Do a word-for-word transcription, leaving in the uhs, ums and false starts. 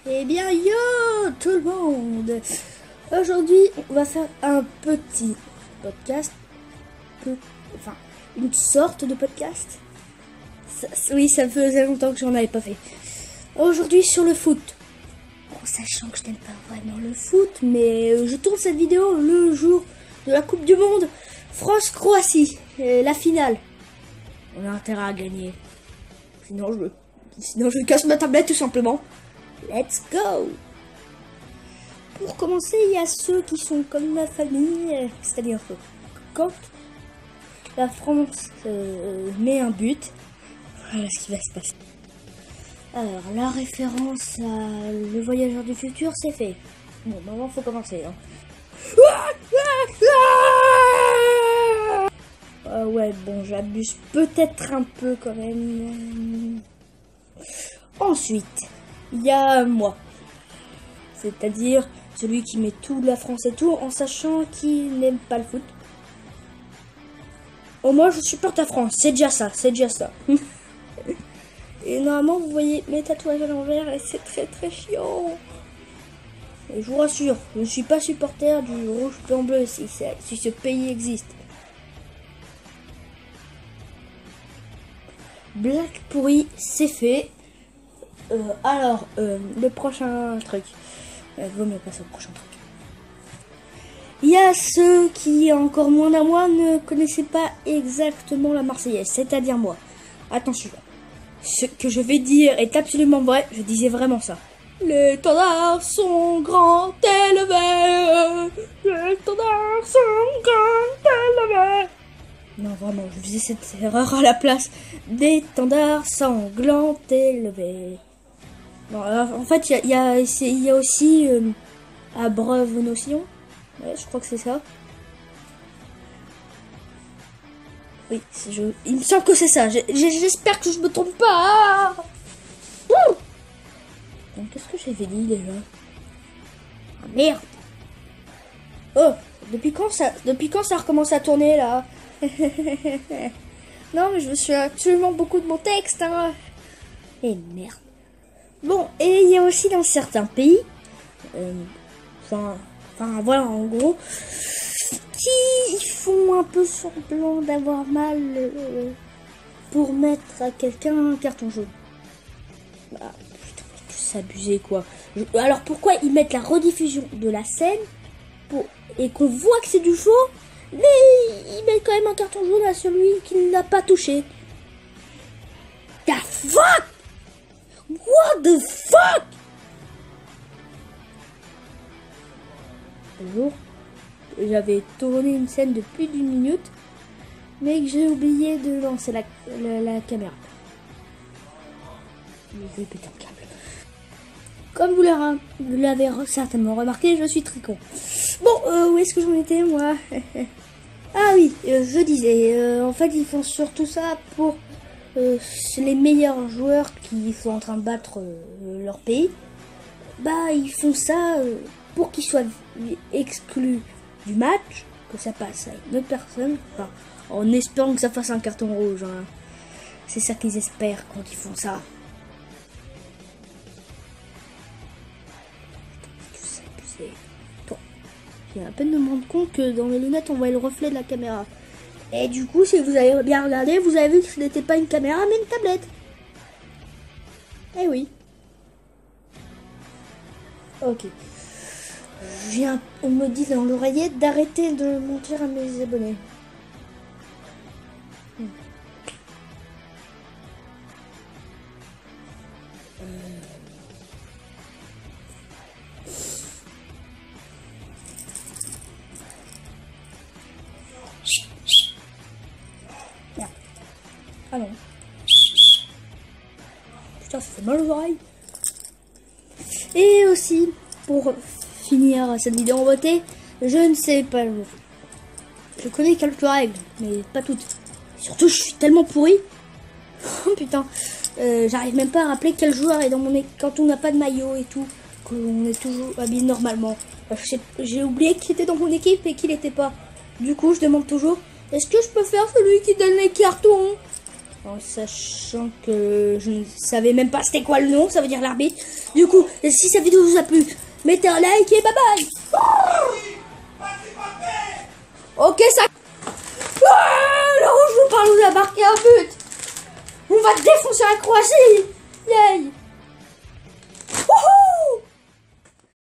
Eh bien, yo tout le monde. Aujourd'hui, on va faire un petit podcast. Peu, enfin, une sorte de podcast. Ça, oui, ça faisait longtemps que j'en avais pas fait. Aujourd'hui, sur le foot. En sachant que je n'aime pas vraiment le foot, mais je tourne cette vidéo le jour de la Coupe du Monde. France-Croatie, la finale. On a intérêt à gagner. Sinon, je, sinon, je casse ma tablette tout simplement. Let's go! Pour commencer, il y a ceux qui sont comme ma famille, c'est-à-dire que quand la France euh, met un but, voilà ce qui va se passer. Alors, la référence à Le Voyageur du Futur, c'est fait. Bon, maintenant, faut commencer. Hein. Euh, ouais, bon, j'abuse peut-être un peu quand même. Ensuite, il y a moi. C'est-à-dire celui qui met tout de la France et tout en sachant qu'il n'aime pas le foot. Au moins, je supporte la France. C'est déjà ça, c'est déjà ça. Et normalement, vous voyez mes tatouages à l'envers et c'est très très chiant. Et je vous rassure, je ne suis pas supporter du rouge, blanc, bleu si, si ce pays existe. Black pourri, c'est fait. Euh, alors, euh, le prochain truc. Euh, vaut mieux passer au prochain truc. Il y a ceux qui, encore moins d'un mois, ne connaissaient pas exactement la Marseillaise, c'est-à-dire moi. Attention, ce que je vais dire est absolument vrai, je disais vraiment ça. Les étendards sont grands élevés, les étendards sont grands élevés. Non, vraiment, je faisais cette erreur à la place des étendards sanglants élevés. Non, alors, en fait, il y a, y, a, y a aussi euh, Abreuve-Notion. Ouais, je crois que c'est ça. Oui, je, il me semble que c'est ça. J'espère que je me trompe pas. Ouh. Donc, qu'est-ce que j'avais dit déjà? Ah, merde. Oh, depuis quand ça, depuis quand ça recommence à tourner là? Non, mais je me suis absolument beaucoup de mon texte. Hein. Et merde. Bon, et il y a aussi dans certains pays, euh, enfin, enfin voilà, en gros, qui font un peu semblant d'avoir mal euh, pour mettre à quelqu'un un carton jaune. Bah, putain, c'est abusé quoi. Je, alors pourquoi ils mettent la rediffusion de la scène pour, et qu'on voit que c'est du faux, mais ils mettent quand même un carton jaune à celui qui ne l'a pas touché. The fuck? What the fuck? Un jour, j'avais tourné une scène de plus d'une minute, mais que j'ai oublié de lancer la, la, la caméra. Je vais péter un câble. Comme vous l'avez certainement remarqué, je suis très con. Bon, euh, où est-ce que j'en étais, moi? Ah oui, euh, je disais, euh, en fait, ils font surtout ça pour... Euh, les meilleurs joueurs qui sont en train de battre euh, leur pays, bah ils font ça euh, pour qu'ils soient exclus du match, que ça passe à une autre personne, enfin, en espérant que ça fasse un carton rouge. Hein. C'est ça qu'ils espèrent quand ils font ça. Bon, je viens à peine de me rendre compte que dans mes lunettes on voit le reflet de la caméra. Et du coup, si vous avez bien regardé, vous avez vu que ce n'était pas une caméra, mais une tablette. Eh oui. Ok. Je viens, on me dit dans l'oreillette d'arrêter de mentir à mes abonnés. Hmm. Euh... Ah non. Putain, ça fait mal aux oreilles. Et aussi, pour finir cette vidéo en beauté, je ne sais pas. Je connais quelques règles, mais pas toutes. Surtout, je suis tellement pourri. Oh putain, euh, j'arrive même pas à rappeler quel joueur est dans mon équipe quand on n'a pas de maillot et tout. Qu'on est toujours habillé normalement. J'ai oublié qu'il était dans mon équipe et qu'il n'était pas. Du coup, je demande toujours, est-ce que je peux faire celui qui donne les cartons? En sachant que je ne savais même pas c'était quoi le nom, ça veut dire l'arbitre. Du coup, si cette vidéo vous a plu, mettez un like et bye bye. Ok, ça... Ah, le rouge nous parle, nous a marqué un but. On va défoncer la Croatie. Yay.